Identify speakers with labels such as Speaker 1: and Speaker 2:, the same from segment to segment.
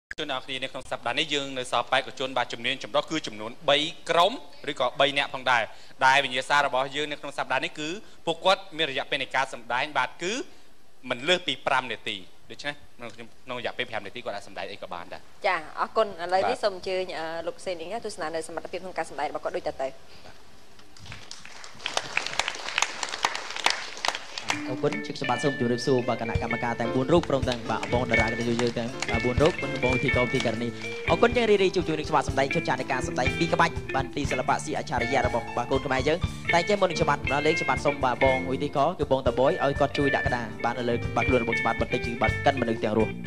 Speaker 1: ជនអរគ្នានៅក្នុងសប្តាហ៍នេះយើងនៅសល់បែកជនបាទចំនួនចម្រុះគឺចំនួន3ក្រុមឬក៏3នាក់ផងដែរដែលវិញ្ញាសារបស់យើងនៅក្នុងសប្តាហ៍នេះគឺពួកគាត់មានរយៈពេលនៃការសម្ដែងបាទគឺមិនលើសពី5នាទីដូច្នេះក្នុងរយៈពេល5នាទីគាត់អាចសម្ដែងអីក៏បានដែរ
Speaker 2: ចាអរគុណឥឡូវនេះសូមអញ្ជើញលោកសេននេះទស្សនានៅសមត្ថភាពក្នុងការសម្ដែងរបស់គាត់ដូចតទៅ
Speaker 3: អរគុណជិះសម្បត្តិសូមជម្រាបសួរបាទគណៈកម្មការទាំង4រូបព្រមទាំងបាទបងតារាកញ្ញាយើងទាំង4រូបបងវិធីកោវិធីករណីអរគុណយ៉ាងរីករាយជួបជុំនឹងច្បាប់សម្ដែងជន់ចាននៃការសម្ដែងពីក្បាច់បានទីសិល្បៈស៊ីអច្ឆរិយៈរបស់បាទកូនខ្មែរយើងតែចេះមុននឹងច្បាប់ដល់លេខច្បាប់សូមបាទបងវិធីកោគឺបងតាបុយឲ្យគាត់ជួយដាក់ក្តារបាទនៅលើបាទខ្លួនរបស់ច្បាប់បន្តិចគឺបាទកិនមនុស្សទាំងរស់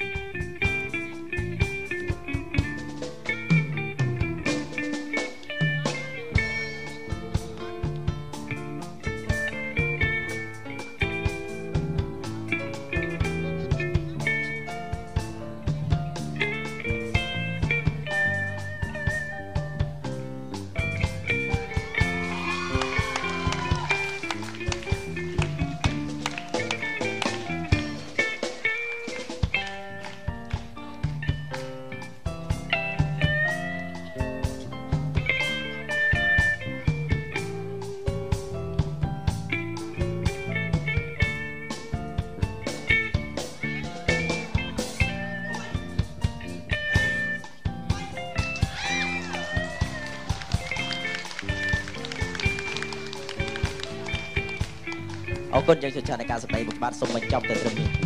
Speaker 3: អរគុណយើងជន់ចាននៃការសម្ដែងរបស់បាទសូមបញ្ចប់តែត្រឹមនេះ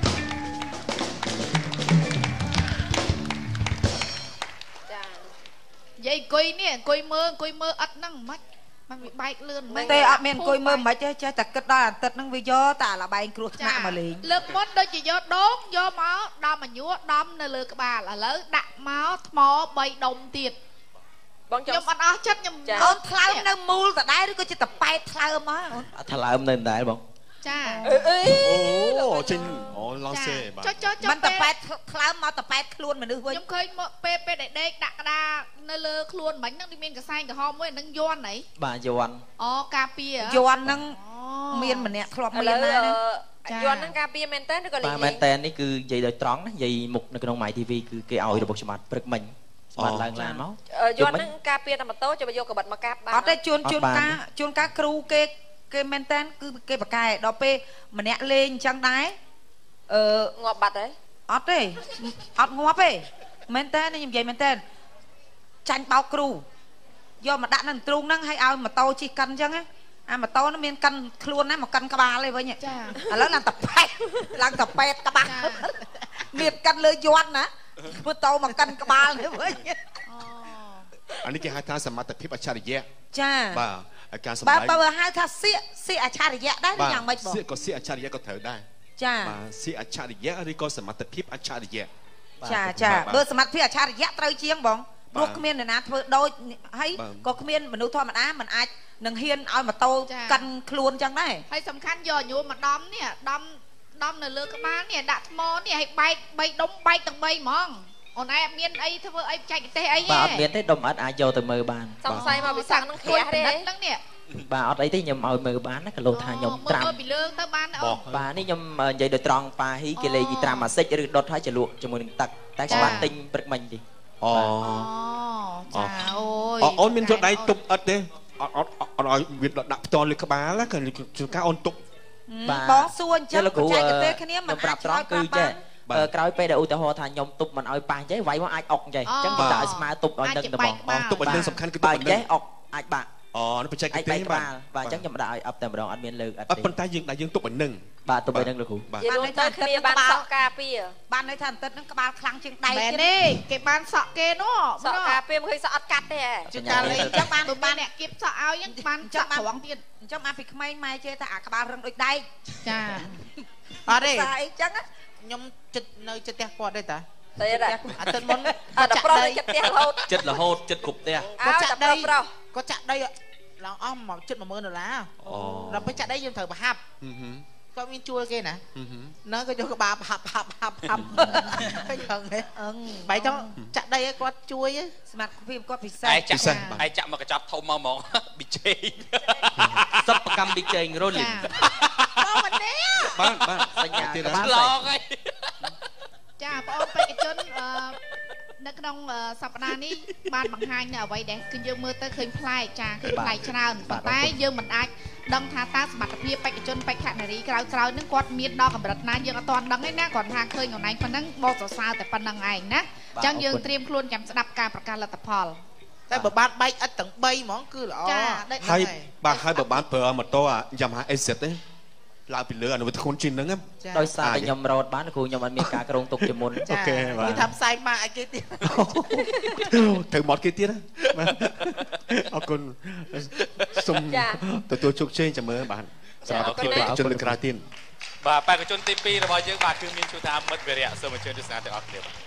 Speaker 4: ចានិយាយអង្គុយនេះអង្គុយមើលអត់ហ្នឹងមិនមិនវាបែកលឿនមិន
Speaker 5: ទេអត់មានអង្គុយមើលមិនចេះតែគិតដល់អាទិត្យហ្នឹងវាយកតែលបែងគ្រោះថ្នាក់មកលេង
Speaker 4: លើកមុនដូចជាយកដងយកមកដំអាយុដំនៅលើក្បាលឥឡូវដាក់មកថ្ម3ដុំទៀតបងខ្ញុំអត់អស់ចិត្តខ្ញុំ
Speaker 5: អូនថ្លើមនៅមូលតដែរឬក៏ចិត្តប៉ែតថ្លើមមក
Speaker 3: អូនថ្លើមនៅដែរបង
Speaker 4: ចា
Speaker 6: អូចេញអូឡងសេ
Speaker 4: បាទចុះ
Speaker 5: មិនតប៉ែតថ្លើមមកតប៉ែតខ្លួនមនុស្សវិញ
Speaker 4: ខ្ញុំឃើញមកពេលដែលដេកដាក់ក្តារនៅលើខ្លួនមិញហ្នឹងមានកសែងក្រហមមួយហ្នឹងយន់ហី
Speaker 3: បាទយន់
Speaker 4: អូការពារ
Speaker 5: យន់ហ្នឹងមានម្នាក់ធ្លាប់មានណា
Speaker 2: យន់ហ្នឹងការពារមែនតើឬក៏លេង
Speaker 3: បាទមែនតើនេះគឺនិយាយដោយត្រង់ណានិយាយមុខនៅក្នុង My TV គឺគេឲ្យរបស់ច្បាប់ព្រឹកមិញបានឡើងឡានមក
Speaker 2: យន់ហ្នឹងការពារតែម៉ូតូចាំយកកបិតមកកាប់បាន
Speaker 5: អត់ទេជួនការគ្រូគេមែនតើគឺគេប្រកែដល់ពេលម្នាក់លេងអញ្ចឹងដែរ
Speaker 2: ងាប់បាត់ហើយ
Speaker 5: អត់ទេអត់ងាប់ទេមែនតើខ្ញុំនិយាយមែនតើចាញ់បោកគ្រូយកមកដាក់នៅទ្រូងហ្នឹងឲ្យម៉ូតូជិះកិនអញ្ចឹងអាម៉ូតូហ្នឹងមានកិនខ្លួនណាមកកិនក្បាលឯងវិញ
Speaker 4: ចា
Speaker 5: ឥឡូវឡើងតប៉ែតក្បាលមានកិនលើយន់ណាម៉ូតូមកកិនក្បាលនេះវិញ
Speaker 6: អានេះគេហៅថាសមត្ថភាពអច្ឆរិយៈ
Speaker 5: ចា
Speaker 6: បាទការសម្ដែង
Speaker 5: បើហៅថាសៀកអច្ឆរិយៈដែរយ៉ាងម៉េចបង
Speaker 6: សៀកក៏សៀកអច្ឆរិយៈក៏ត្រូវដែរ
Speaker 5: ចា
Speaker 6: បាទសៀកអច្ឆរិយៈឬក៏សមត្ថភាពអច្ឆរិយៈ
Speaker 5: ចាបើសមត្ថភាពអច្ឆរិយៈត្រូវជាងបងព្រោះគ្មានអ្នកណាធ្វើដូចហើយក៏គ្មានមនុស្សធម្មតាមិនអាចនឹងហ៊ានឲ្យម៉ូតូកិនខ្លួនចឹងដែរ
Speaker 4: ហើយសំខាន់យកញោមមកដំនេះដំនៅលើក្បាលនេះដាក់ថ្មនេះឲ្យបែក3ដុំបែកទាំង3ហ្មងអូនឯងអត់មានអីធ្វើអីបច្ចេកទេសអីទេ
Speaker 3: បាទអត់មានទេដុំអត់អាចយកទៅមើលបាន
Speaker 2: សង្ស័យមកវិសាំងនឹងក្រាស់ទេ
Speaker 4: ហ្នឹងនេះ
Speaker 3: បាទអត់អីទេខ្ញុំឲ្យមើលបានណាក៏លោថាខ្ញុំ
Speaker 4: ត្រាំមើលពីលើទៅបានអូ
Speaker 3: បាទនេះខ្ញុំនិយាយដោយត្រង់ប៉ាហ៊ីគេលេងត្រាំអាសិចឬដុតឲ្យចលក់ជាមួយនឹងទឹកតែច្បាស់ទិញព្រឹកមិញទេ
Speaker 4: អូចាអូយ
Speaker 6: អូនមានចូលដៃទប់អត់ទេអត់ឲ្យវាដាក់ផ្ទាល់លើក្បាលគឺជួនកាលអូនទប់
Speaker 5: បងសួរអញ្ចឹងបច្ចេកទេសគ្នាមិន
Speaker 3: ប្រាប់ត្រង់គឺចេះក្រោយពេលដែលឧទាហរណ៍ថាខ្ញុំទប់មិនឲ្យប៉ះចេះវាយមកអាចអុកចេះអញ្ចឹងគេដាក់ឲ្យស្មើទប់ឲ្យនឹងទៅ
Speaker 6: បងទប់ឲ្យនឹងសំខាន់គឺទប់ឲ្យ
Speaker 3: ចេះអុកអាចបាក់
Speaker 6: នេះបច្ចេកទេស
Speaker 3: បាទអញ្ចឹងខ្ញុំដាក់ឲ្យអប់តែម្ដងអត់មានលើកអត់
Speaker 6: ទេប៉ុន្តែយើងទប់ឲ្យនឹង
Speaker 3: បាទទប់ឲ្យនឹងលោកគ្រូ
Speaker 2: បាទយើងទៅគ្នាបានសក់ការពារ
Speaker 5: បានន័យថាបន្តិចហ្នឹងក្បាលខ្លាំងជាងដៃ
Speaker 4: ទៀតទេគេបានសក់គេនោះ
Speaker 2: សក់ការពារមិនឃើញសក់អត់កាត់ទេ
Speaker 5: ជួនកាលលេងអញ្ចឹង
Speaker 4: បានអ្នកគៀបសក់ឲ្យអញ្ចឹងបានចាក់ត្រង់ទៀត
Speaker 5: អញ្ចឹងមកពីក្មេងម៉ែចេះថាអាក្បាលរឹងដូចដែក
Speaker 4: ចា
Speaker 5: អត់ទេអីអញ្ចឹង
Speaker 4: ខ្ញុំចិត្តនៅចិត្តផ្ទះគាត់ទេតា
Speaker 2: ទេ
Speaker 4: អាទិត្យមុន
Speaker 2: គាត់ប្រុសចិត្តផ្ទះរហូត
Speaker 3: ចិត្តរហូតចិត្តគ្រប់ផ្ទះ
Speaker 4: គាត់ចាក់ដីគាត់ចាក់ដីឡើងអស់មកចិត្ត$10000ដល់ពេលចាក់ដីយើងត្រូវប្រហាប់គាត់មានជួលគេណាហ្នឹងក៏យកក្បាលហាប់ឃើញហ្នឹងបែរទៅចាក់ដីឲ្យគាត់ជួយ
Speaker 5: សមត្ថភាពគាត់ពិសេស
Speaker 1: ឯចាក់មកកញ្ចប់ធំមកហ្មងប៊ីជេ
Speaker 3: សិប្បកម្មប៊ីជេរុល
Speaker 4: បងម្នាក់
Speaker 6: បាទ
Speaker 3: សញ្ញា
Speaker 1: ឡងហើយ
Speaker 4: ចាបងប្អូនបេក្ខជន
Speaker 7: នៅក្នុងសប្តាហ៍នេះបានបង្ហាញនៅអ្វីដែលគឺយើងមើលទៅឃើញប្លែកចាឃើញប្លែកច្រើនប៉ុន្តែយើងមិនអាចដឹងថាតើសមត្ថភាពបេក្ខជនបេក្ខនារីក្រោយៗនឹងគាត់មានដល់កម្រិតណាយើងអត់ទាន់ដឹងទេណាគាត់ថាឃើញខ្លួនឯងប៉ុណ្ណឹងបោកសរសើរតែប៉ុណ្្នឹងឯងណាអញ្ចឹងយើងត្រៀមខ្លួនចាំស្ដាប់ការប្រកាសលទ្ធផល
Speaker 4: តែបើបានបែកឥតទាំង3ហ្មងគឺល្អ
Speaker 6: ហើយបាទហើយបើបានប្រើម៉ូតូអាយ៉ាម៉ាហា AZ ទេឡើងពីលើអនុវត្តខ្លួនជីនហ្នឹង
Speaker 3: ដោយសារតែខ្ញុំរត់បានគ្រូខ្ញុំអត់មានការក្រងទុកជាមុន
Speaker 6: អូខេបាទ
Speaker 4: គេថាផ្សាយមកឲ្យគេទៀត
Speaker 6: ត្រូវមកគេទៀតអរគុណសូមទទួលជោគជ័យចាំមើលបាទសម្រាប់ភាពជនលើកក្រោយទៀត
Speaker 1: បាទបេក្ខជនទី2របស់យើងបាទគឺមានឈ្មោះថាមិត្តវិរៈសូមអញ្ជើញទស្សនាទាំងអស់គ្នាបាទ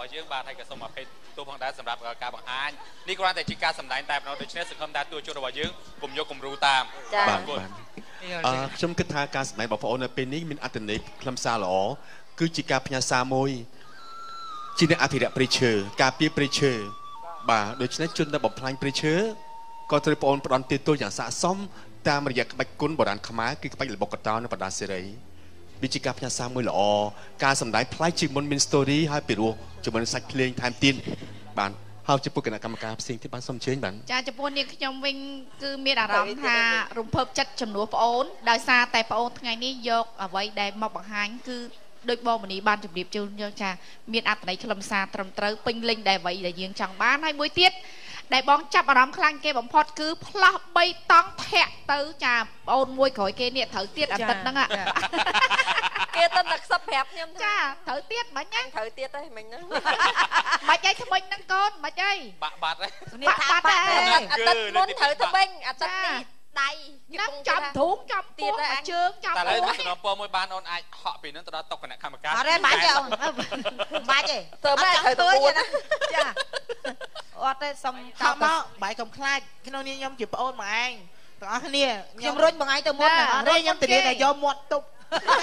Speaker 1: របស់យើងបាទហើយក៏សូមអភ័យទោសផងដែរសម្រាប់ការបង្ហាញនេះគ្រាន់តែជាការសម្ដែងតែប៉ុណ្ណោះដូច្នេះសង្ឃឹមថាតួនាទីរបស់យើងកុំយកគំរូតាម
Speaker 6: បាទខ្ញុំគិតថាការសម្ដែងបងប្អូននៅពេលនេះមានអត្ថន័យខ្លឹមសារល្អគឺជាការផ្ញើសារមួយជាអ្នកអភិរក្សព្រៃឈើការពារព្រៃឈើបាទដូច្នេះជនដែលបំផ្លាញព្រៃឈើក៏ត្រូវបងប្អូនផ្ដន់ទោសយ៉ាងស័ក្តិសមតាមរយៈក្បាច់គុណបុរាណខ្មែរគឺក្បាច់ល្បុក្កតោនិងបណ្ដាសេរីវាជាការផ្ញើសារមួយល្អការសម្ដែងប្លែកជាងមុនមាន story ហើយពីរោះជាមួយនឹងសាច់ភ្លេងថែមទៀតបាទហើយចំពោះគណៈកម្មការផ្សេងទៀតបានសូមអញ្ជើញបាទ
Speaker 7: ចាចំពោះនាងខ្ញុំវិញគឺមានអារម្មណ៍ថារំភើបចិត្តចំនួនប្អូនដោយសារតែប្អូនថ្ងៃនេះយកអ្វីដែលមកបង្ហាញគឺដោយបងមនីបានជម្រាបជូនយើងចាមានអត្ថន័យខ្លឹមសារត្រឹមត្រូវពេញលេញដែលអ្វីដែលយើងចង់បានហើយមួយទៀតដែលបងចាប់អារម្មណ៍ខ្លាំងគេបំផុតគឺផ្លោះ3តង់ធាក់ទៅចាប្អូនមួយក្រោយគេនេះត្រូវទៀតអាទិត្យហ្នឹង
Speaker 2: គេទៅតែខ្សឹបប្រាប់ខ្ញុំ
Speaker 7: ចាត្រូវទៀតមិនហ្នឹង
Speaker 2: ត្រូវទៀតទេមិញហ្នឹង
Speaker 7: មិនអីក្មេងហ្នឹងកូនមិនអី
Speaker 1: បាក់បាត់
Speaker 2: ទេបាក់បាត់អាទិត្យមុនត្រូវទៅវិញអាទិត្យនេះដៃ
Speaker 7: ខ្ញុំចាំធូងចាំពោះជើងចាំ
Speaker 1: តែឥឡូវសំណពរមួយបានអូនអាចហក់ពីហ្នឹងទៅដល់តុគណៈកម្មការ
Speaker 5: អត់ទេបាច់ទេអូនបាច់ទេ
Speaker 2: ទៅមកត្រូវទៅពួន
Speaker 5: ចាអត់ទេសុំ
Speaker 4: ខំមកបាយកុំខ្លាចក្នុងនេះខ្ញុំជាប្អូនមកឯងទាំងអស់គ្នា
Speaker 5: ខ្ញុំរុញបងឯងទៅមុន
Speaker 4: អត់ទេខ្ញុំទៅរៀនតែយកមាត់ទប់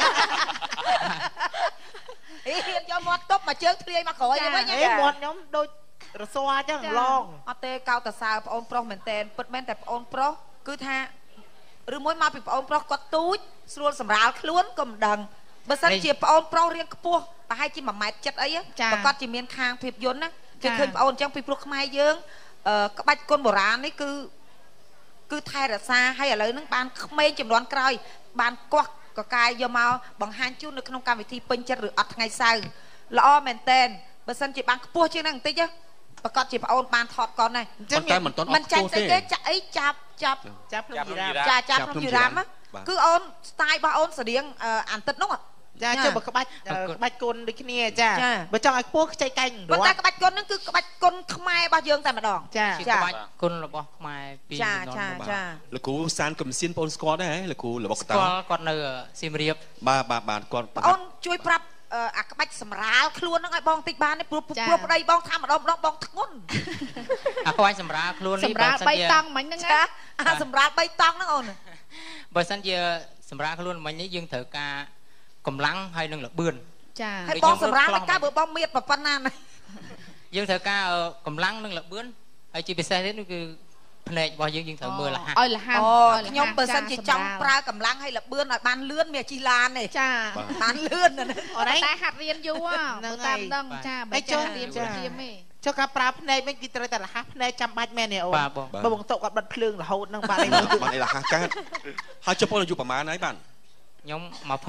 Speaker 5: រៀនយកមាត់ទប់មកជើងធ្លាយមកក្រោយវិញ
Speaker 4: មាត់ខ្ញុំដូចរស័រអញ្ចឹងឡង
Speaker 5: អត់ទេកោតសើប្អូនប្រុសមែនតែនពិតមែនតែប្អូនប្រុសគឺថាឬមួយមកពីប្អូនប្រុសគាត់ទូចស្រួលសម្រាលខ្លួនក៏មិនដឹងបើសិនជាប្អូនប្រុសរៀងខ្ពស់ប្រហែលជា1ម៉ែត្រ7អីប្រកាសជាមានខាងភាពយន្តណាគេឃើញប្អូនអញ្ចឹងពីព្រោះខ្មែរយើងក្បាច់គុនបុរាណនេះគឺថែរក្សាហើយឥឡូវហ្នឹងបានក្មេងចំនួនក្រោយបានកោះកកាយយកមកបង្ហាញជូននៅក្នុងកម្មវិធីពេញចិត្តឬអត់ថ្ងៃសៅរ៍ល្អមែនតែនបើសិនជាបានខ្ពស់ជាងហ្នឹងបន្តិចប្រកាសជាប្អូនបានថតកូនដែរ
Speaker 6: តែមិនតន់អត់ខ្ពស់ទេ
Speaker 5: គេចាក់អីចាប់
Speaker 4: ភ្នំជីរ៉ាម
Speaker 5: ចាប់ភ្នំជីរ៉ាមគឺអូនស្ទាយរបស់អូនស្រៀងអានទឹកនោះ
Speaker 4: ចាចុះបើក្បាច់គុនដូចគ្នាចាបើចង់ឲ្យខ្ពស់ខ្ចីកាញ់
Speaker 5: ប៉ុន្តែក្បាច់គុនហ្នឹងគឺក្បាច់គុនខ្មែររបស់យើងតែម្ដង
Speaker 4: ចា
Speaker 8: ក្បាច់គុនរបស់ខ្មែរ
Speaker 5: ពីចា
Speaker 6: លោកគ្រូសានកំសៀនបងស្គាល់ដែរលោកគ្រូរបស់
Speaker 8: ស្គាល់គាត់នៅសៀមរាប
Speaker 6: បាទគាត់
Speaker 5: អូនជួយប្រាប់អាក្បាច់សម្រាលខ្លួនហ្នឹងឲ្យបងតិចបានទេព្រោះប្តីបងថាម្ដងបងធ្ងន់
Speaker 8: អាក្បាច់សម្រាលខ្លួននេះ
Speaker 7: សម្រាល3តង់មិញហ្នឹងណា
Speaker 5: អាសម្រាល3តង់ហ្នឹងអូន
Speaker 8: បើសិនជាសម្រាលខ្លួនមិញនេះយើងត្រូវការកម្លាំងហើយនឹងលបឿន
Speaker 7: ចា
Speaker 5: ហើយបងសម្រាលមិនកើតបើបងមៀតប៉ុណ្ណាណា
Speaker 8: យើងត្រូវការកម្លាំងនិងលបឿនហើយជាពិសេសទៀតគឺភ្នែករបស់យើងត្រូវមើលលះ
Speaker 7: ឲ្យលះ
Speaker 5: ខ្ញុំបើសិនជាចង់ប្រើកម្លាំងហើយលបឿនឲ្យបានលឿនមានជិះឡានទេ
Speaker 7: ចា
Speaker 5: បានលឿនណា
Speaker 7: អូនតែហាត់រៀនយូរតាមដឹងចាបើចារៀនជាមទេ
Speaker 4: ចុះការប្រើភ្នែកវិញគឺត្រូវតែលះភ្នែកចាំបាច់មែនទេអូនបើបងតុកគាត់បិទភ្លើងរហូតហ្នឹងបាទ
Speaker 6: បានលះកើតហើយចុះបងអាយុប្រហែលហើយបាទ
Speaker 8: ខ្ញុំ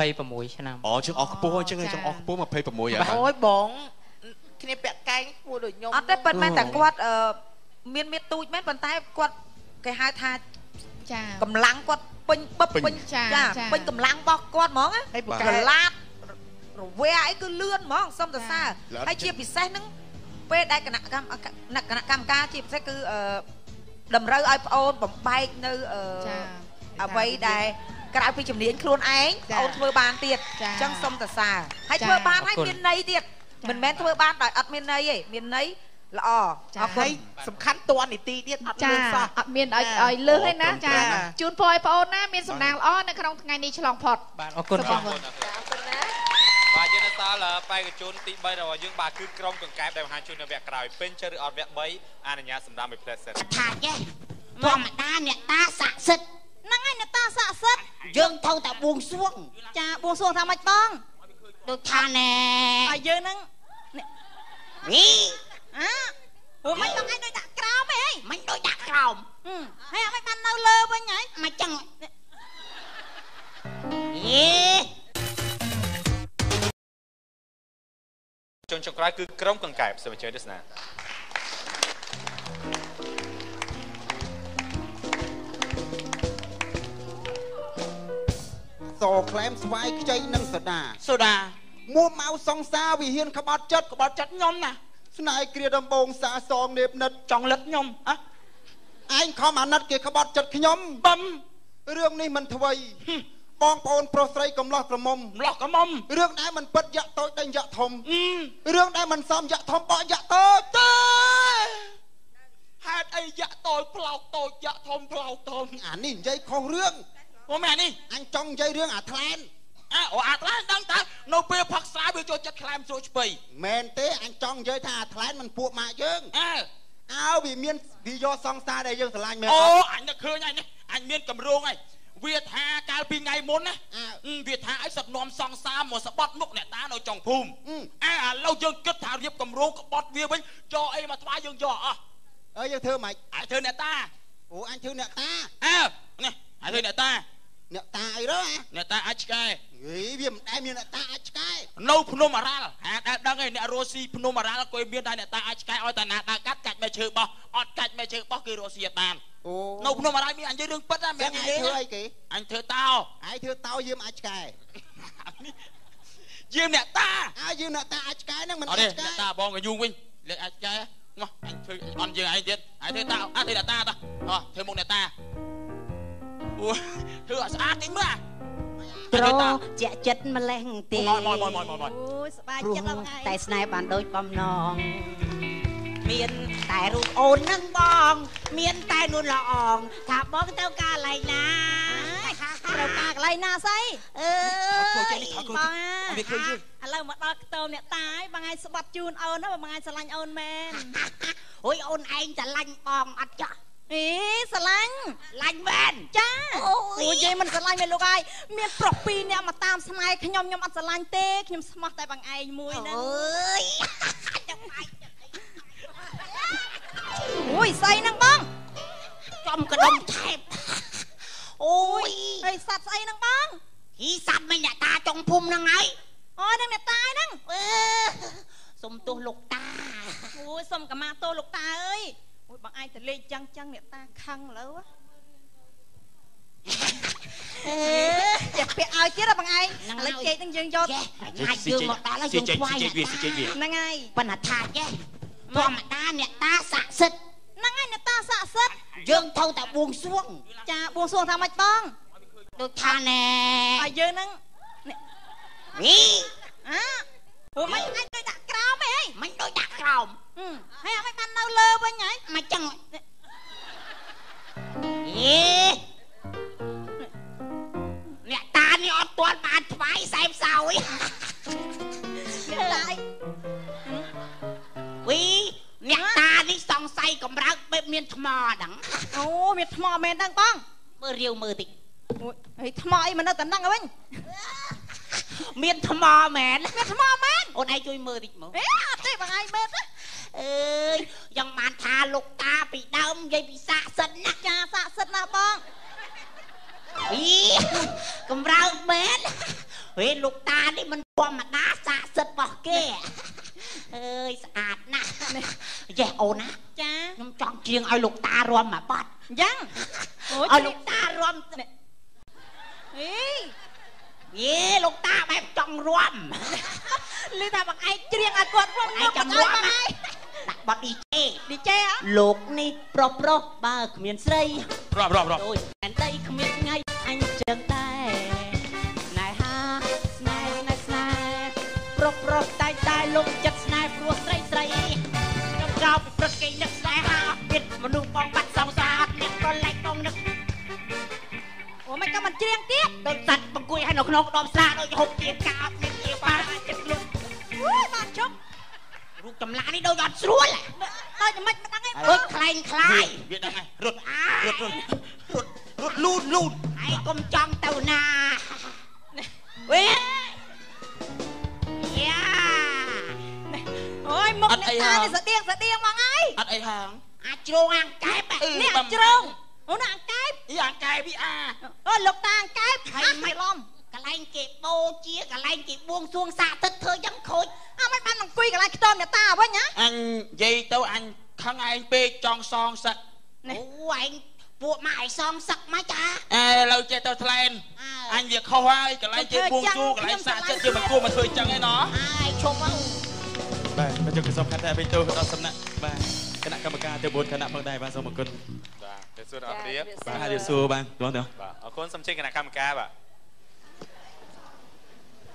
Speaker 8: 26ឆ្នាំ
Speaker 6: អូជើងអស់ខ្ពស់អញ្ចឹងជើងអស់ខ្ពស់26ហើយ
Speaker 4: អូយបងគ្នាពាក់កែងខ្ពស់ដូចខ្ញុំ
Speaker 5: អត់ទេប៉ុន្តែគាត់មានទូចមែនប៉ុន្តែគាត់គេហៅថា
Speaker 7: ចា
Speaker 5: កម្លាំងគាត់ពេញបឹបពេញចាពេញកម្លាំងរបស់គាត់ហ្មងហើយប្រឡាតរវាអីគឺលឿនហ្មងសុំទៅសារហើយជាពិសេសហ្នឹងពេលដែលគណៈកម្មការជាពិសេសគឺតម្រូវឲ្យប្អូនបំបែកនៅអ្វីដែលក្រៅពីជំនាញខ្លួនឯងបងអូនធ្វើបានទៀតអញ្ចឹងសុំតសាហើយធ្វើបានហើយមានន័យទៀតមិនមែនធ្វើបានដោយអត់មានន័យទេមានន័យល្អ
Speaker 4: អរគុណសំខាន់តួនាទីទៀតអត់លឿនសោះ
Speaker 7: អត់មានឲ្យលឿនទេណាចាជូនពរឲ្យបងអូនណាមានសំណាងល្អនៅក្នុងថ្ងៃនេះឆ្លងផុត
Speaker 8: បាទអរគុណបង
Speaker 1: បាទយើងនៅសល់បេក្ខជនទី3របស់យើងបាទគឺក្រុមកង្កែបដែលបង្ហាញជូននៅវគ្គក្រោយពេញចិត្តឬអត់វគ្គ3អនុញ្ញាតសម្រាប់មួយផ្លែសិន
Speaker 9: ថាចេះធម្មតាអ្នកតាស័ក្តិសិទ្ធហ្នឹងហើយអ្នកតាស័ក្តិសិទ្ធយើងត្រូវតែបួងសួងចាបួងសួងថាម៉េចបងដូចថាណែហើយយើងហ្នឹងអូមិនต้องឲ្យដូចដាក់ក្រោមហីមិនដូចដាក់ក្រោមហើយអត់បាននៅលើវិញហីមិនចឹង
Speaker 1: ចុងក្រោយគឺក្រុមកង្កែបសូមអញ្ជើញទស្សនា
Speaker 10: សក្លែមស្វាយខ្ចីនិងសូដាមួម៉ៅសង្សារវិហានក្បត់ចិត្តខ្ញុំណាស្នេហ៍គ្រាដំបងសាសងនេបនិតចង់លឹកខ្ញុំឯងខំអាណិតគេក្បត់ចិត្តខ្ញុំបឹមរឿងនេះមិនថ្មីបងប្អូនប្រុសស្រីកំឡោះក្រមុំរឿងដែលមិនពិតយ៉ាក់តូចដេញយ៉ាក់ធំរឿងដែលមិនសមយ៉ាក់ធំបកយ៉ាក់តូចទេហេតុអីយ៉ាក់តូចផ្លោកតូចយ៉ាក់ធំផ្លោកធំអានេះនិយាយខុសរឿងអូមែននេះអញចង់និយាយរឿងអាថ្លែនអាថ្លែនដឹងតើនៅពេលផឹកស្រាវាចូលចិត្តខ្លែមស្រួលឆ្ពៃមែនទេអញចង់និយាយថាអាថ្លែនមិនពួកម៉ាក់យើងវាមានវាយកសង្សារដែលយើងស្រឡាញ់មែនអូអញនឹកឃើញអញមានកម្រងហើយវាថាកាលពីថ្ងៃមុនណាវាថាឲ្យសឹកនាំសង្សារមកស្បត់មុខអ្នកតានៅចុងភូមិឥឡូវយើងគិតថារៀបកម្រងក្បត់វាវិញយកអីមកថ្វាយយើងយកអស់យើងធ្វើម៉េចអញធ្វើអ្នកតាអូអញធ្វើអ្នកតានេះអញធ្វើអ្នកតាអីទៅអ្នកតាអាចឆ្កែវាមិនដែលមានអ្នកតាអាចឆ្កែនៅភ្នំអរ៉ាល់ដែលដឹងឯអ្នករស់ស៊ីភ្នំអរ៉ាល់ក៏មានតែអ្នកតាអាចឆ្កែឲ្យតាណាដើរកាត់មេឈើបោះអត់កាច់មេឈើបោះគឺរស់ស៊ីបាននៅភ្នំអរ៉ាល់មានអញនិយាយរឿងពិតណាមែននិយាយធ្វើអីគេអញធ្វើតោយាមអាចឆ្កែយាមអ្នកតាយាមអ្នកតាអាចឆ្កែហ្នឹងមិនអាចឆ្កែអ្នកតាបងក៏យូរវិញលេខអាចឆ្កែមកអញធ្វើអន់យើងឯងទៀតឯងធ្វើតោធ្វើអ្នកតាតោះធ្វើមុខអ្នកតាធ្វើអត់ស្អាតទេមើល
Speaker 9: ត្រជាចិត្តម្លេះទេ
Speaker 10: អូ
Speaker 9: ស្បាយចិត្តអត់ឯងតែស្នេហ៍បានដូចបំណងមានតែរូបអូននឹងបងមានតែនួនละអងថាបងទៅកាឡៃណាទៅកាកន្លែងណាស្អីបងវាឃើញយូរឥឡូវមកដល់ខ្ទមអ្នកតាហើយបងឯងស្បាត់ជូនអូនណាបងឯងស្រឡាញ់អូនមែនអូយអូនឯងស្រឡាញ់បងអត់ចាស់ស្រឡាញ់មែនចាអូយយាយមិនស្រឡាញ់មែនលោកអើយមានប្រុសពីរនាក់មកតាមស្នេហ៍ខ្ញុំអត់ស្រឡាញ់ទេខ្ញុំស្មោះតែបងឯងមួយហ្នឹងអូយស្អីហ្នឹងបងចំកដុំថែបអូយអីសัตว์ស្អីហ្នឹងបងសัตว์មិនអ្នកតាចុងភូមិហ្នឹងហើយអូហ្នឹងអ្នកតាហ្នឹងសុំទោសលោកតាអូយសុំកម្មាទោសលោកតាអើយអូយបងឯងទៅលេងចឹងអ្នកតាខឹងឥឡូវចេះពាក់ឲ្យទៀតបងឯងឥឡូវចេកហ្នឹងយើងយកយើងមកដល់ហើយយើងថ្វាយហ្នឹងហើយបណ្ណាថាចេះធម្មតាអ្នកតាស័ក្តិសិទ្ធិហ្នឹងហើយអ្នកតាស័ក្តិសិទ្ធិយើងត្រូវតែបួងសួងចាបួងសួងថាម៉េចបងដូចថាណែឲ្យយើងហ្នឹងអូមិនឯងដូចដាក់ក្រោមហីមិនដូចដាក់ក្រោមហើយអត់បាននៅលើវិញហីមិនចឹងអ្នកតានេះអត់ទាន់បានថ្វាយសែមសោយអ្នកតាអ្នកតានេះសង្ស័យកម្រើកបែបមានថ្មហ្នឹងអូមានថ្មមែនហ្នឹងបងមើលរាវមើលតិចហើយថ្មអីមិននៅតែហ្នឹងវិញមានថ្មមែនអូនឯងជួយមើលតិចមកអត់ទេបងឯងមើលណាអើយយ៉ាងបានថាលោកតាពីដើមនិយាយពីស័ក្តិសិទ្ធិណាចាស័ក្តិសិទ្ធិណាបងកម្រើកមែនលោកតានេះមិនធម្មតាស័ក្តិសិទ្ធិរបស់គេអើយស្អាតណាស់ចេះអូនណាចាខ្ញុំចង់ច្រៀងឲ្យលោកតារាំមួយបទអញ្ចឹងឲ្យលោកតារាំលោកតាបែបចង់រាំឮថាបងឯងច្រៀងឲ្យគាត់រាំឯងចង់រាំហើយដាក់បទ DJ លោកនេះប្រុសបើគ្មានស្រី
Speaker 1: រាប់
Speaker 9: ដូចតែដីគ្មានថ្ងៃអញចឹងដែរណែហាស្នេហ៍ប្រុសតែលោកចិត្តស្នេហ៍ព្រោះស្រីខ្ញុំក្រោបពីព្រឹកគេនឹកស្នេហាមានមនុស្សបងបាត់សង្សារអ្នកក៏ឡែកបងនឹកអូមិនក៏មិនច្រៀងទៀតដូចសัตว์បង្គួយឲ្យនៅក្នុងដបស្រាដូចហូបជាកាអត់មានជាបាចិត្តលុបអូយបានជប់រូបចម្លាក់នេះដូចអត់ស្រួលដូចមិនដឹងឯងដូចខ្លែងខ្លាយ
Speaker 1: វាដឹងឯងរត់លូន
Speaker 9: ហើយកុំចង់ទៅណាវិញអូយមុខអ្នកតានេះស្តៀងមកហើយ
Speaker 1: អត់អីហាង
Speaker 9: អាចជ្រងអាងកែបនេះអាចជ្រងអូនអាងកែប
Speaker 1: អាងកែប
Speaker 9: អូលោកតាអាងកែបហើយមិនឡំកន្លែងគេបូជាកន្លែងគេបួងសួងសាកទឹកធ្វើយ៉ាងខូចអត់មិនបានអង្គុយកន្លែងខ្ទមអ្នកតាវិញណា
Speaker 1: អញនិយាយទៅអញខឹងឯងពេកចង់សងសឹក
Speaker 9: អូឯងពួកម៉ែឯងសងសឹកមកចា
Speaker 1: ឥឡូវចេះទៅថ្លែនអញវាខុសហើយកន្លែងគេបួងសួងកន្លែងសាកចិត្តយើងមិនគួរមកធ្វើចឹងឯណោះ
Speaker 9: ហើយឈប់ទៅ
Speaker 1: បាទបើជិះសុំខណ្ឌតែវិញទៅដល់សំណាក់បាទគណៈកម្មការទាំង4គណៈផងដែរបាទសូមអរគុណ
Speaker 11: បាទទៅសួរអរគុណ
Speaker 1: បាទហើយសួរបាទបងទៅ
Speaker 11: បាទអរគុណសូមជិះគណៈកម្មការបាទ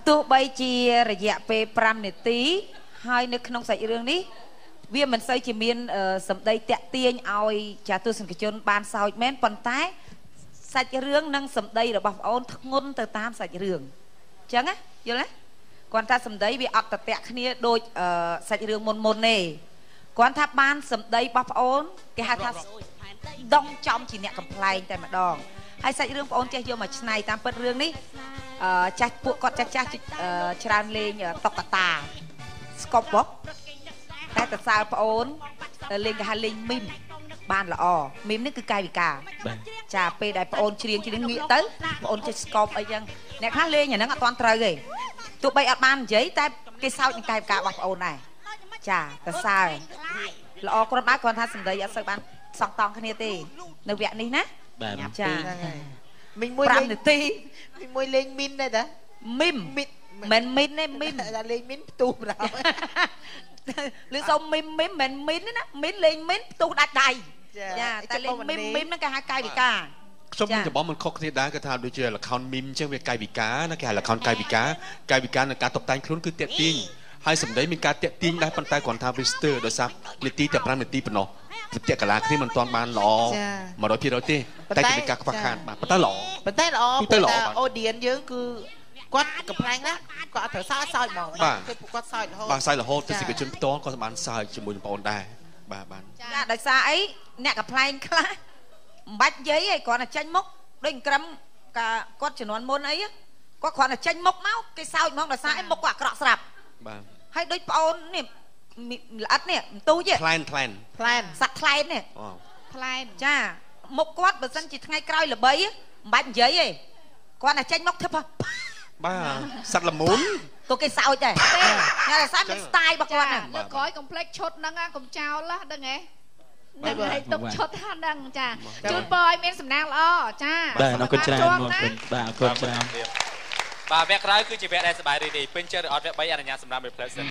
Speaker 5: ទោះបីជារយៈពេល5នាទីហើយនៅក្នុងសាច់រឿងនេះវាមិនសូវជាមានសម្ដីតាក់ទាញឲ្យចាទស្សនិកជនបានសោចមែនប៉ុន្តែសាច់រឿងនិងសម្ដីរបស់បងអូនធ្ងន់ទៅតាមសាច់រឿងអញ្ចឹងណាយល់ទេគាត់ថាសម្ដីវាអត់តតាក់គ្នាដូចសាច់រឿងមុនទេគាត់ថាបានសម្ដីរបស់បងអូនគេហៅថាដងចំជាអ្នកកំ pl ែងតែម្ដងហើយសាច់រឿងបងអូនចេះយកមកឆ្នៃតាមពិតរឿងនេះចាស់ពួកគាត់ចាស់ច្រើនលេងតុក្កតាស្កប់បោះតែតសើបងអូនលេងគេហៅលេងមីមបានល្អមីមនេះគឺកាយវិការចាពេលដែលបងអូនច្រៀងងាកទៅបងអូនចេះស្កប់អីចឹងអ្នកខ្លះលេងអាហ្នឹងអត់ទាន់ត្រូវទេទោះបីអត់បាននិយាយតែគេសើចនឹងកាយវិការរបស់បងអូនដែរចាតសើល្អគ្រាន់បើគ្រាន់ថាសម្ដីអត់សូវបានសងតង់គ្នាទេនៅវគ្គនេះណាចា
Speaker 4: មីងមួយ5នាទីមីងមួយលេងមីនដែរតា
Speaker 5: មីមមិនមីនទេមីម
Speaker 4: លេងមីនផ្ទុះប្រោ
Speaker 5: ឬសូមមីមមិនមីនទេណាមីនលេងមីនផ្ទុះដាច់ដៃចាតែលេងមីមហ្នឹងគេហៅកាយវិការ
Speaker 6: ខ្ញុំច្បងមិនខុសគ្នាដែរគេថាដូចជាលខោនមីមអញ្ចឹងវាកាយវិការណាគេហៅលខោនកាយវិការនៃការតុបតែងខ្លួនគឺតាក់ទាញហើយសម្ដីមានការតាក់ទាញដែរប៉ុន្តែគ្រាន់ថា visitor ដោយសារនាទីតែ5នាទីប៉ុណ្ណោះវិទ្យាកាលាគ្នាមិនទាន់បានល្អ 100% ទេតែជាការខ្វះខាតបាទប៉ុន្តែល្អ
Speaker 4: តែអូឌៀនយើងគឺគាត់កំ pl ែងណាគាត់អត់ត្រូវសើចហ្មងគឺពួកគាត់សើចរហូត
Speaker 6: បាទសើចរហូតទស្សនិកជនផ្ទាល់គាត់បានសើចជាមួយនឹងបងអូនដែរបាទ
Speaker 5: ចាដោយសារអីអ្នកកំ pl ែងខ្លះមិនបាច់និយាយឯងគ្រាន់តែចេញមុខដូចក្រឹមគាត់ជំនាន់មុនអីគាត់គ្រាន់តែចេញមុខមកគេសើចហ្មងដោយសារអីមុខគាត់អាក្រក់ស្រាប់
Speaker 6: បាទ
Speaker 5: ហើយដូចប្អូននេះល្អិតនេះបន្ទូច
Speaker 6: ថ្លែន
Speaker 5: សត្វថ្លែននេះ
Speaker 7: ថ្លែន
Speaker 5: ចាមុខគាត់បើសិនជាថ្ងៃក្រោយល្បីមិនបាច់និយាយទេគាត់តែចេញមុខធ្វើ
Speaker 6: បាទសត្វល្មូន
Speaker 5: ក៏គេសើចដែរតែសាច់មាន style របស់គាត់ហ្នឹង
Speaker 7: លើក្រោយកុំភ្លេចឈុតហ្នឹងកុំចោលណាដឹងហ៎នឹងឲ្យទុកឈុតហ្នឹងចាជូនពរឲ្យមានសំណាងល្អចា
Speaker 3: បាទអរគុណច្រើនបាទអរគុណច្រើន
Speaker 1: បាទវគ្គក្រោយគឺជាវគ្គដែលសប្បាយរីករាយពេញចិត្តឬអត់វគ្គ3អនុញ្ញាតសម្រាប់ replay សិន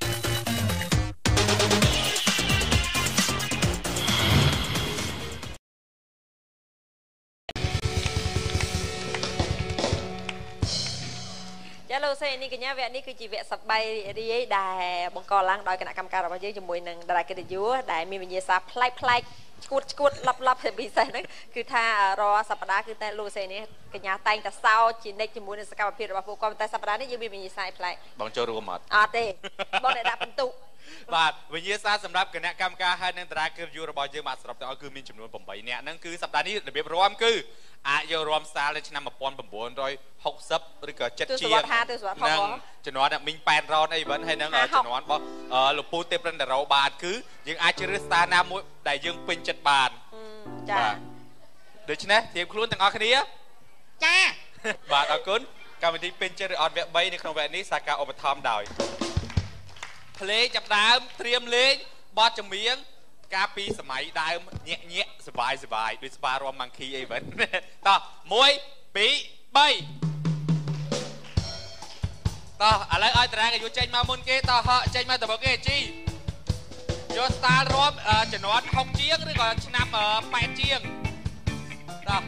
Speaker 2: ចាលោកសេនេះកញ្ញាវគ្គនេះគឺជាវគ្គសប្បាយរីកដែលបង្កឡើងដោយគណៈកម្មការរបស់យើងជាមួយនឹងតារាកិត្តិយសដែលមានវិញ្ញាសាប្លែកឈួតឡប់ពិសេសហ្នឹងគឺថារាល់សប្តាហ៍គឺតែលោកសេនេះកញ្ញាតែងតែសោកជានិច្ចជាមួយនឹងសកម្មភាពរបស់ពួកគាត់តែសប្តាហ៍នេះយើងមានវិញ្ញាសាប្លែក
Speaker 1: បងចូលរួមអត់
Speaker 2: ទេបងអ្នកដាក់បន្ទុក
Speaker 1: បាទវិញ្ញាសាសម្រាប់គណៈកម្មការហើយនឹងតារាកិត្តិយសរបស់យើងបាទសរុបទាំងអស់គឺមានចំនួន8នាក់ហ្នឹងគឺសប្តាហ៍នេះរបៀបរាំគឺអាចយករាំសាលនៅឆ្នាំ1960ឬក៏7ជាងនឹងជំនាន់មីងប៉ែនរ៉នអីវិញហើយនឹងជំនាន់របស់លោកពូទេពរិនតារ៉ូបាទគឺយើងអាចជ្រើសរើសស្តារណាមួយដែលយើងពេញចិត្តបាន
Speaker 2: ចា
Speaker 1: ដូច្នេះត្រៀមខ្លួនទាំងអស់គ្នា
Speaker 2: ចា
Speaker 1: បាទអរគុណកម្មវិធីពេញចិត្តឬអត់វគ្គ3នៅក្នុងវគ្គនេះសាការឧបត្ថម្ភដោយភ្លេងចាប់ដើមត្រៀមលេងបទចម្រៀងកាលពីសម័យដើមញាក់សបាយដូចស្វារមម៉ាន់គីអីវិញតោះ1 2 3តោះឥឡូវឲ្យតារាគេយកចេញមកមុនគេតោះហកចេញមកទៅមុខគេជីយកស្តាលរមជំនាន់60ជាងឬក៏ឆ្នាំ80ជាងតោះ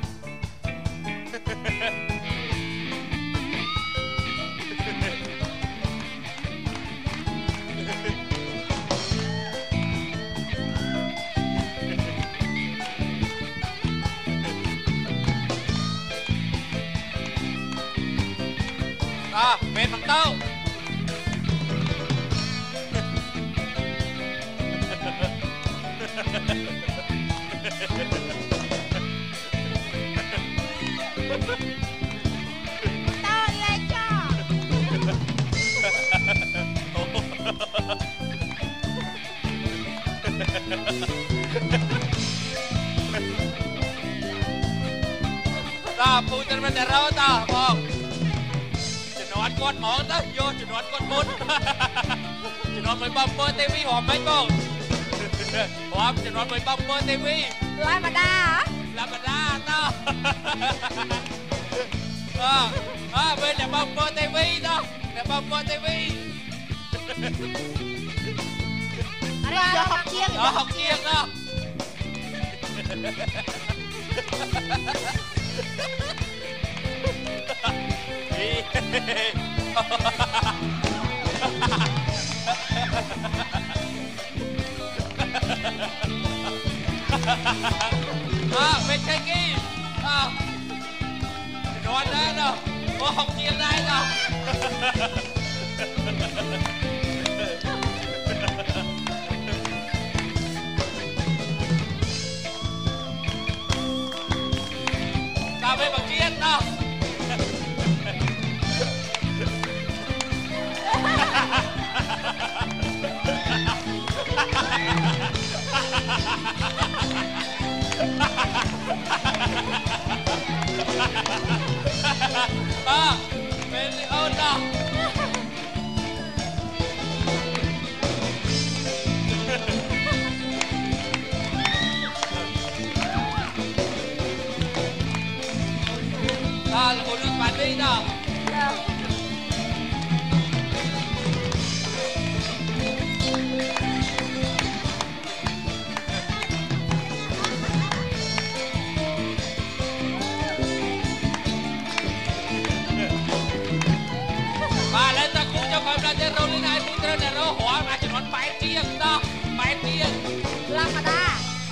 Speaker 1: ពេលមកទៅពូទៅមិនរោតបងជំនាន់គាត់ហ្មងទៅយកជំនាន់គាត់មុនជំនាន់មួយបងពើទេវីហមមិនបងបងជំនាន់មួយបងពើទេវី
Speaker 2: ឡាម៉ាដា
Speaker 1: តពេលតែបងពើទេវីតតែបងពើទេវី
Speaker 2: អរយក60ជាង
Speaker 1: តไม่ใช่กี้นอนได้เนาะบอกเกียร์ได้เนาะกาไปบอกเกียร์เนาะเป็นโอ้เนาะurus pandai dah. Balai tak kunjung kau belajar rolling air putra dan roh hua macam non pakai tiang dah, pakai tiang.
Speaker 5: Lama dah.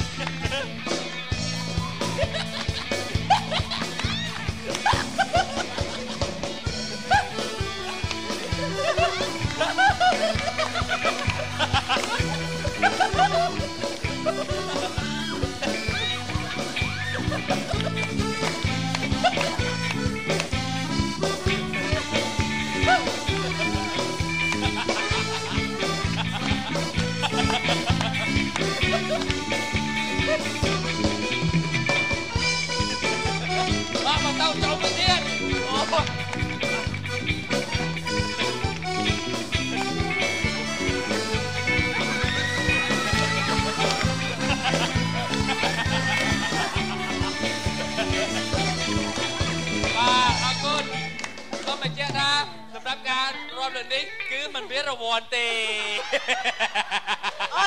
Speaker 5: Tahu jauh betul. Akun, kau macam dah sembรับการรอบเนี้ยคือมันเป็นระวนเตะ
Speaker 4: Ôi,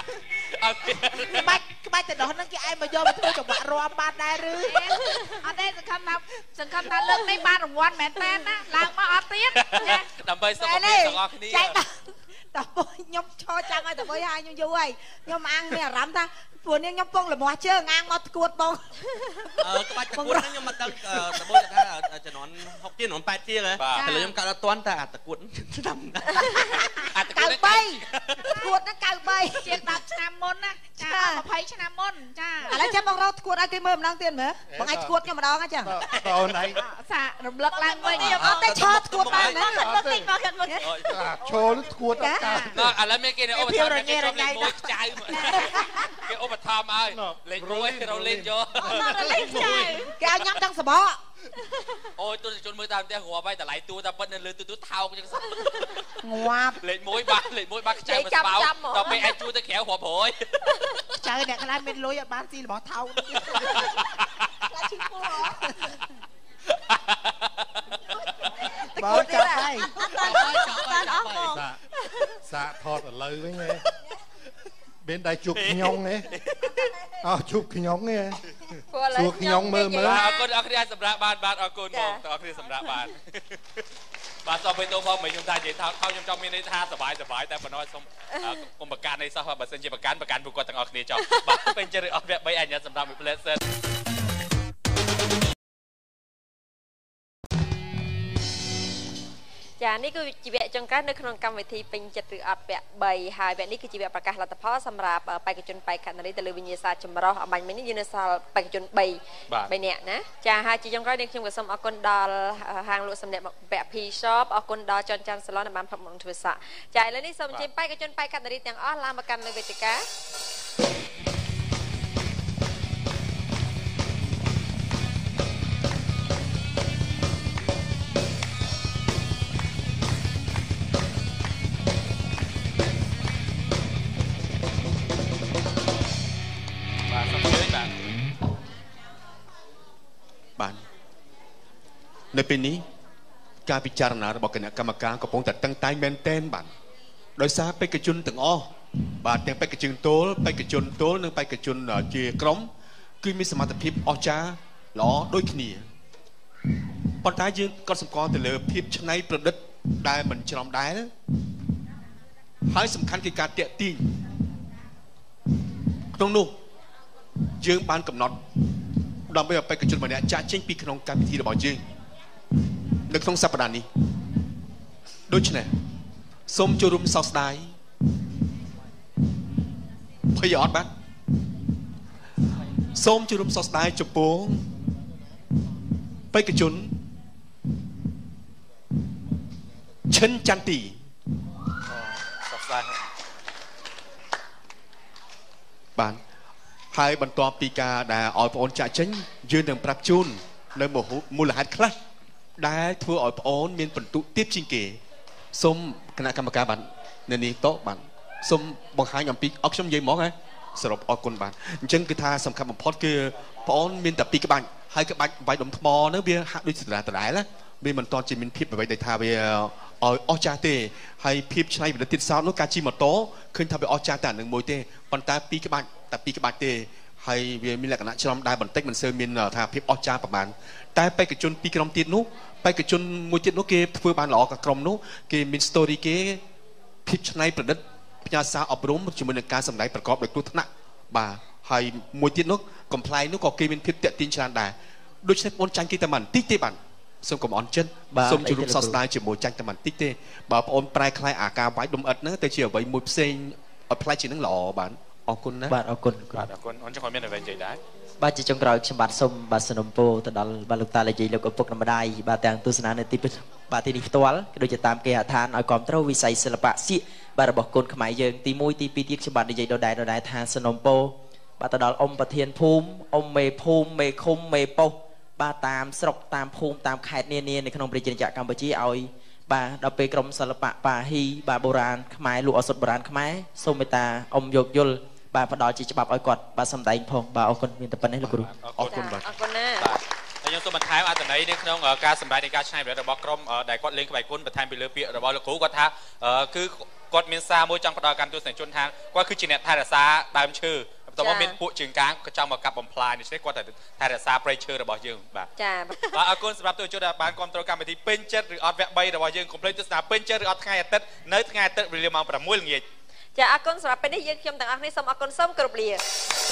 Speaker 4: bạch từ đó nó cái ai mà vô mà thôi chồng bạn ròm ban đây rư.
Speaker 5: Ở đây sừng khăm ta lưng đây ban ròm quan mẹ tên á, làm mà ở tiết.
Speaker 1: Đầm bay sao không biết chạy
Speaker 4: tập bơi nhom cho chăng ơi tập bơi hai nhom vui nhom ăn nè rắm ta buồn nhưng nhom phong là mò chơi ngang mò cuột bông.
Speaker 11: Các bạn cuột nó nhưng mà đang tập bơi là cho nó học kia nó bay kia rồi. Thì là nhom cao là toán ta tập cuột nằm.
Speaker 4: Cào bay, cuột nó cào bay.
Speaker 5: Chuyện đạp nam môn á, cha mà thấy nam môn cha.
Speaker 4: Lấy chém bông rau cuột ai cái mơm đang tiền nữa. Bông ai cuột nhưng mà đó nghe chẳng.
Speaker 10: Rồi này.
Speaker 5: Xạ rụm lật lang quên.
Speaker 4: Ở đây cho cuột bay nữa.
Speaker 10: Cho cuột cả.
Speaker 1: Nó à lấy mấy cái này ôm thăm cái trong lên môi chai mà. Cái ôm thăm ơi, lên môi rồi lên vô.
Speaker 4: Cái áo nhắm trong sờ bó.
Speaker 1: Ôi tôi chôn mới taoหัวไปแต่หลายตัวแต่เป็นเลยตัวเท่ากันจัง
Speaker 4: Ngoạp.
Speaker 1: เล่นมวยบ้าใจมันเบาต่อไปไอ้จูตะแขวหัวโผล่
Speaker 4: Trời ơi, cái này bên lối ở bán gì là bỏ thau. Là chim cua hả?
Speaker 10: Bỏ chặt đây.
Speaker 12: Dạ thọt ở lời với nghe. Bên đây chụp nhông nè. Chụp nhông nè. Chụp nhông mơ mơ.
Speaker 1: ขอบคุณอคริยาสำรับบ้านขอบคุณมองต่ออคริยาสำรับบ้านบ้านสอบไปตัวพ่อเหมือนยมตาเจนเท้ายังจอมมีในท่าสบายแต่ปนน้อยสมกรมประกันในสภาพบัตรเซ็นจีประกันบุคคลต่างอคริยาจอมบ้านเป็นเจริญออกแบบใบอัญญาสำรับมีเพลสเซน
Speaker 2: ចានេះគឺជីវៈចុងក្រោយនៅក្នុងកម្មវិធីពេញចិត្តឬអត់ពាក់3ហើយវគ្គនេះគឺជីវៈប្រកាសលទ្ធផលសម្រាប់បេក្ខជនបេក្ខនារីទៅលើវិញ្ញាសាចម្រុះអបាញ់មិញនេះយើងនៅសល់បេក្ខជន3នាក់ណាចាហើយជាចុងក្រោយនេះខ្ញុំក៏សូមអរគុណដល់ហាងលក់សម្លៀកបំពាក់ P Shop អរគុណដល់ចនច័ន្ទសាឡនដែលបានផ្តល់មកធ្វើស័កចាឥឡូវនេះសូមអញ្ជើញបេក្ខជនបេក្ខនារីទាំងអស់ឡើងមកកាន់លើវេទិកា
Speaker 6: បាននៅពេលនេះការពិចារណារបស់គណៈកម្មការកំពុងតែតឹងតែងមែនទែនបាទដោយសារបេក្ខជនទាំងអស់បាទទាំងបេក្ខជនទល់បេក្ខជនទល់និងបេក្ខជនជាក្រុមគឺមានសមត្ថភាពអស្ចារ្យល្អដូចគ្នាប៉ុន្តែយើងក៏សម្គាល់ទៅលើភាពច្នៃប្រឌិតដែលមិនច្រំដែលហើយសំខាន់គឺការតាក់ទាញក្នុងនោះយើងបានកំណត់ដើម្បីឲ្យបេក្ខជនម្នាក់ចាក់ចេញពីក្នុងកម្មវិធីរបស់យើងនៅក្នុងសប្តាហ៍នេះដូច្នេះសូមចូលរួមសោកស្ដាយភ័យអត់បាទសូមចូលរួមសោកស្ដាយចំពោះបេក្ខជនឈិនចន្ទទី
Speaker 1: សោកស្ដាយ
Speaker 6: បានហើយបន្ទាប់ពីការដែលឲ្យបងអូនចាក់ចេញយើងនឹងប្រាប់ជូននៅមូលហេតុខ្លះដែលធ្វើឲ្យបងអូនមានបន្ទុកទាបជាងគេសូមគណៈកម្មការបាននៅនេះតបានសូមបង្ហាញអំពីអត់ខ្ញុំនិយាយមកហ៎សរុបអរគុណបាទអញ្ចឹងគឺថាសំខាន់បំផុតគឺបងអូនមានតែពីរក្បាច់ហើយក្បាច់វាយដុំថ្មនោះវាហាក់ដូចស្រាលដដែលណាវាមិនតន់ជាមានភាពអ្វីដែលថាវាឲ្យអស់ចាស់ទេហើយភាពឆ្នៃប្រឌិតទៀតសោតនោះការជិះម៉ូតូឃើញថាវាអស់ចាស់តែនឹងមួយទេប៉ុន្តែពីរក្បាច់តែពីរក្បាច់ទេហើយវាមានលក្ខណៈច្រំដែរបន្តិចមិនសូវមានថាភាពអស្ចារ្យប្រហែលតែបេក្ខជនពីរក្រុមទៀតនោះបេក្ខជនមួយទៀតនោះគេធ្វើបានល្អកក្រុមនោះគេមាន story គេភាពឆ្នៃប្រឌិតផ្ញើសារអប់រំជាមួយនឹងការសម្ដែងប្រកបដោយគ្រោះថ្នាក់បាទហើយមួយទៀតនោះកំ pl នោះក៏គេមានភាពតាក់ទាញច្រើនដែរដូច្នេះបងចាញ់គេតែបន្តិចទេបាទសូមកំអន់ចិត្តសូមជួបសោកស្ដាយជាមួយចាញ់តែបន្តិចទេបើបងអូនប្រែខ្លាយអាការវាយដុំឥតហ្នឹងទៅជាអ្វីមួយផ្សេងឲ្យផ្លែជានឹងល្អបាទអរគុណណា
Speaker 3: បាទអរគុណ
Speaker 1: បាទអរគុណអូនចង់មានអ្វីនិយាយដែរ
Speaker 3: បាទជាចុងក្រោយខ្ញុំបាទសូមបាទសនំពោទៅដល់បាទលោកតាលោកយាយលោកឪពុកនិងម្ដាយបាទទាំងទស្សនានៅទីបាទទីនេះផ្ទាល់ក៏ដូចជាតាមគេហដ្ឋានឲ្យគ្រប់គ្រងវិស័យសិល្បៈសៀកបាទរបស់កូនខ្មែរយើងទី1ទី2ទៀតខ្ញុំបាទនិយាយដដែលថាសនំពោបាទទៅដល់អ៊ំប្រធានភូមិអ៊ំមេភូមិមេឃុំមេប៉ុស្តិ៍បាទតាមស្រុកតាមភូមិតាមខេត្តនានានៅក្នុងប្រជាជាតិកម្ពុជាឲ្យបាទដល់ពេលក្រមសិល្បៈបាហ៊ីបាទបុរាណខ្មែរលក់ឱសថបុរាណខ្មែរសូមមេត្តាអ៊ំយកយល់បាទផ្ដល់ជាច្បាប់ឲ្យគាត់បាទសម្ដែងផងបាទអរគុណមានតែប៉ុណ្ណេះលោកគ្រូ
Speaker 6: អរគុណបាទ
Speaker 2: អរគុណណា
Speaker 1: បាទហើយខ្ញុំសូមបន្ថែមអត្ថន័យនៅក្នុងការសម្ដែងនៃការច្នៃប្រឌិតរបស់ក្រុមដែលគាត់លេងក្បាច់គុណបន្ថែមពីលើពាក្យរបស់លោកគ្រូគាត់ថាគឺគាត់មានសារមួយចង់ផ្ដល់កម្មទស្សនិកជនថាគាត់គឺជាអ្នកថែរក្សាដើមឈើបន្ទាប់មកមានពួកជើងកាងក៏ចង់មកកាប់បំផ្លាញដូច្នេះគាត់ថែរក្សាព្រៃឈើរបស់យើងបាទ
Speaker 2: ចា
Speaker 1: បាទអរគុណសម្រាប់ទស្សនិកជនដែលបានគ្រប់គ្រងកម្មវិធីពេញចិត្តឬអត់វគ្គ3របស់យើងកុំភ្លេចទស្សនាពេញចិត្តឬអត់ថ្ងៃអាទិត្យនៅថ្ងៃអាទិត្យវេលាម៉ោង6ល្ងាច
Speaker 2: ចាអរគុណសម្រាប់ពេលនេះយើងខ្ញុំទាំងអស់គ្នាសូមអរគុណសូមគោរពលា